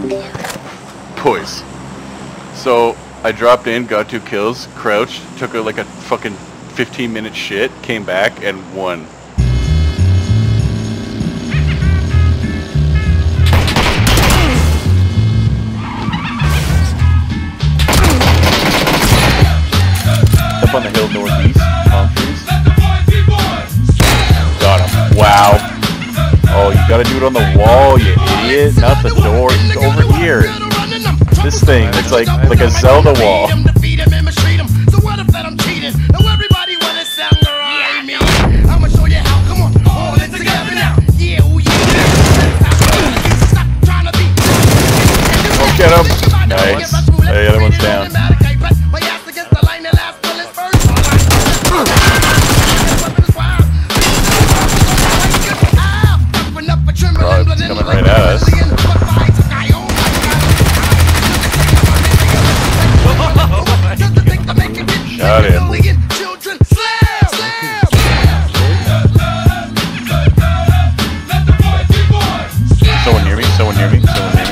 Poise. So I dropped in, got 2 kills, crouched, took like a fucking 15-minute shit, came back and won. Up on the hill northeast, palm trees. Got him. Wow. Oh, you gotta do it on the wall, you idiot. Not the door. He's over here. This thing, it's like a Zelda wall. Oh, get him. Nice. Hey, the other one's down. Coming right at us. Shot him. Someone near me, someone near me, someone near me.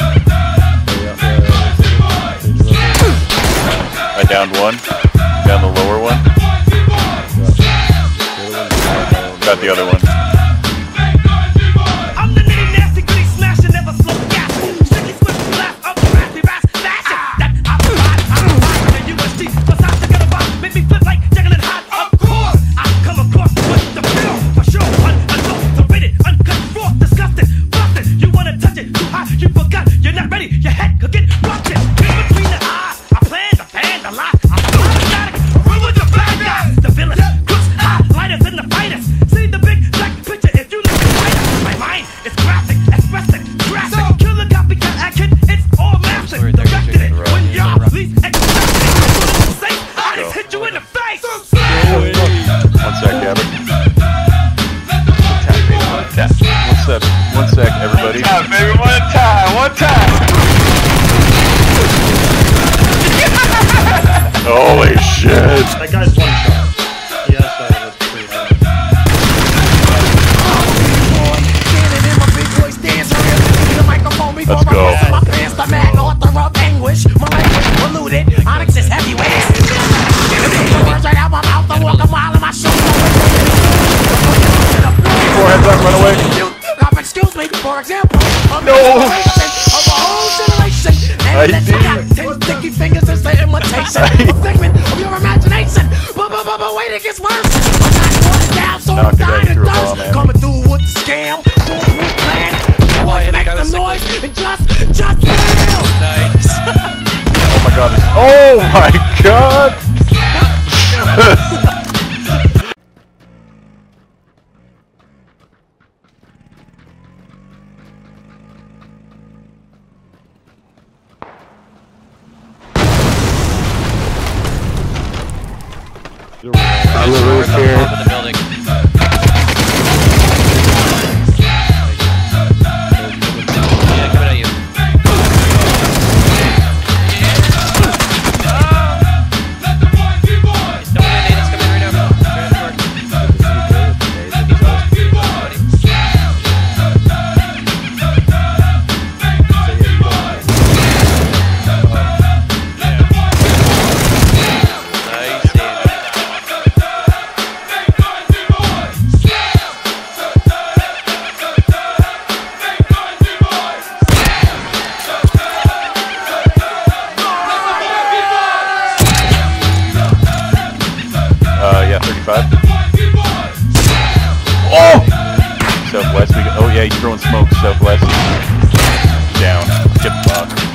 I downed one. Down the lower one. Got the other one. One sec, everybody. One time, baby, one time. Holy shit! That guy's one shot. Yes, that's pretty hard. Let's go. Four heads up, run away. Excuse me, for example, no! of a whole generation, and let's got 10 sticky fingers as the imitation, a figment of your imagination. But wait, it gets worse. I'm not going down, so I'm dying to thirst. Coming through with the scam, with plan. Boys make some noise and just fail. Nice. Oh my god. Oh my god! On the roof here. Top of the building. Yeah, coming at you. It's coming right now. Yeah, 35. Oh! Southwest, we go. Oh yeah, he's throwing smoke. Southwest. Down. Get fucked.